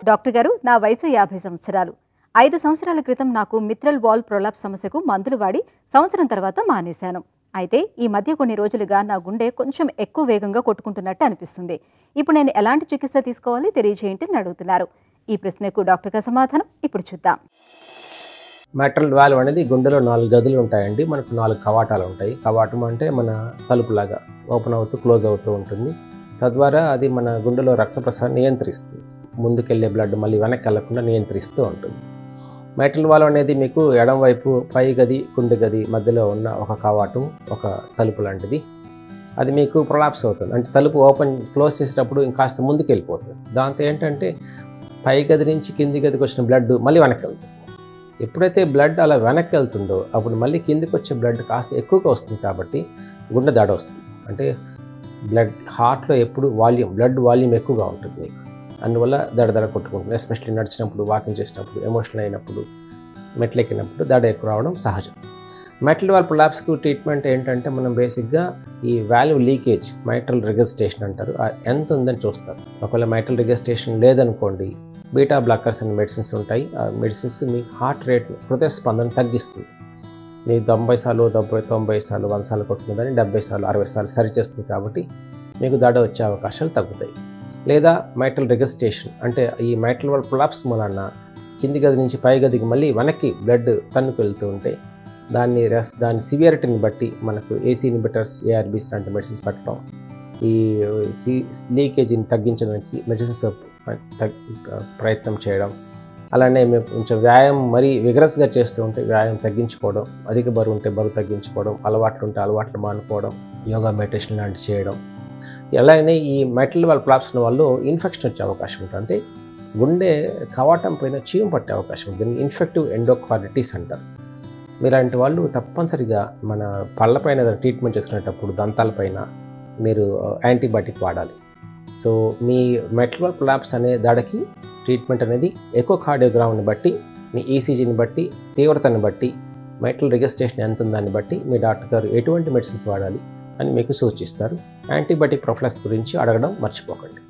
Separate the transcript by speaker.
Speaker 1: Doctor గారు, నా వయసు 50 సంవత్సరాలు. 5 సంవత్సరాల క్రితం నాకు మిత్రల్ వాల్ ప్రొలాప్స్ సమస్యకు మందులు వాడి సంవత్సరం తర్వాత మానేశాను. అయితే ఈ మధ్య కొన్ని రోజులుగా నా గుండె కొంచెం ఎక్కువ వేగంగా కొట్టుకుంటున్నట్టు అనిపిస్తుంది. ఇప్పుడు నేను ఎలాంటి చికిత్స తీసుకోవాలి తెలియజేయండి అని అడుగుతున్నారు. ఈ ప్రశ్నకు డాక్టర్ గారి సమాధానం ఇప్పుడు చూద్దాం.
Speaker 2: మెట్రల్ వాల్వ్ అనేది గుండెలో 4 గదులు ఉంటాయండి. మనకు 4 కవాటాలు ఉంటాయి. కవాటం అంటే మన తలుపులాగా ఓపెన్ అవుతూ క్లోజ్ అవుతూ ఉంటుంది. తద్వారా అది మన గుండెలో రక్త ప్రసరణ నియంత్రిస్తుంది. ముందుకెళ్ళే బ్లడ్ మళ్ళీ వెనక్కి వెళ్లకుండా నియంత్రిస్తూ ఉంటుంది. మెట్రల్ వాల్వ్ అనేది మీకు ఎడం వైపు పై గది గుండె గది మధ్యలో ఉన్న ఒక కవాటం, ఒక తలుపు లాంటిది. అది మీకు ప్రొలాప్స్ అవుతుంది. అంటే తలుపు క్లోజ్ చేసేటప్పుడు ఇంకాస్త ముందుకు వెళ్ళిపోతుంది. దాంతో ఏంటంటే పై గది నుంచి కింది గదికి వచ్చిన బ్లడ్ మళ్ళీ వెనక్కి వెళ్తుంది. ఎప్పుడైతే బ్లడ్ అలా వెనక్కి వెళ్తుందో అప్పుడు మళ్ళీ కిందికి వచ్చే బ్లడ్ కాస్త ఎక్కువగా వస్తుంది. కాబట్టి గుండె దడ వస్తుంది. అంటే హార్ట్లో ఎప్పుడు బ్లడ్ వాల్యూమ్ ఎక్కువగా ఉంటుంది మీకు. అందువల్ల దడ కొట్టుకుంటుంది. ఎస్పెషల్లీ నడిచినప్పుడు, వాకింగ్ చేసినప్పుడు, ఎమోషనల్ అయినప్పుడు, మెట్లెక్కినప్పుడు దడ ఎక్కువ రావడం సహజం. మెట్రల్ వాల్వ్ ప్రొలాప్స్కు ట్రీట్మెంట్ ఏంటంటే మనం బేసిక్గా ఈ వాల్వ్ లీకేజ్, మైట్రల్ రిగస్టేషన్ అంటారు, ఎంత ఉందని చూస్తారు. ఒకవేళ మైట్రల్ రిగస్టేషన్ లేదనుకోండి, బీటా బ్లాకర్స్ అనే మెడిసిన్స్ ఉంటాయి. ఆ మెడిసిన్స్ మీ హార్ట్ రేట్, హృదయ స్పందన తగ్గిస్తుంది. మీ 90 సార్లు 90 సార్లు 100 సార్లు కొట్టుకుందని 70 సార్లు 60 సార్లు సరిచేస్తుంది. కాబట్టి మీకు దడ వచ్చే అవకాశాలు తగ్గుతాయి. లేదా మైట్రల్ రిగస్టేషన్ అంటే ఈ మైట్రల్ వాల్వ్ ప్రొలాప్స్ మూలాన కింది గది నుంచి పై గదికి మళ్ళీ వెనక్కి బ్లడ్ తన్నుకు వెళ్తూ ఉంటే దాని సివియారిటీని బట్టి మనకు ఏసీ ఇన్హిబిటర్స్, ఏఆర్బీస్ లాంటి మెడిసిన్స్ పెట్టడం, ఈ లీకేజీని తగ్గించడానికి మెడిసిన్స్ ప్రయత్నం చేయడం, అలానే మేము కొంచెం వ్యాయామం మరీ విగరస్గా చేస్తూ ఉంటే వ్యాయామం తగ్గించుకోవడం, అధిక బరువు ఉంటే బరువు తగ్గించుకోవడం, అలవాట్లు ఉంటే అలవాట్లు మానుకోవడం, యోగా మెడిటేషన్ లాంటివి చేయడం. అలాగే ఈ మెట్రల్ వాల్వ్ ప్రొలాప్స్ వాళ్ళు ఇన్ఫెక్షన్ వచ్చే అవకాశం ఉంటుంది. అంటే గుండె కవాటం పైన చీము పట్టే అవకాశం ఉంటుంది. దీన్ని ఇన్ఫెక్టివ్ ఎండోకార్డిటిస్ అంటారు. మీలాంటి వాళ్ళు తప్పనిసరిగా మన పళ్ళపైన ట్రీట్మెంట్ చేసుకునేటప్పుడు దంతాలపైన మీరు యాంటీబయాటిక్ వాడాలి. సో మీ మెట్రల్ వాల్వ్ ప్రొలాప్స్ అనే దడకి ట్రీట్మెంట్ అనేది ఎకోకార్డియోగ్రామ్ని బట్టి, మీ ఈసీజీని బట్టి, తీవ్రతని బట్టి, మెట్రల్ రిగస్టేషన్ ఎంత ఉందాన్ని బట్టి మీ డాక్టర్ గారు ఎటువంటి మెడిసిన్స్ వాడాలి అని మీకు సూచిస్తారు. యాంటీబయాటిక్ ప్రొఫిలాక్సిస్ గురించి అడగడం మర్చిపోకండి.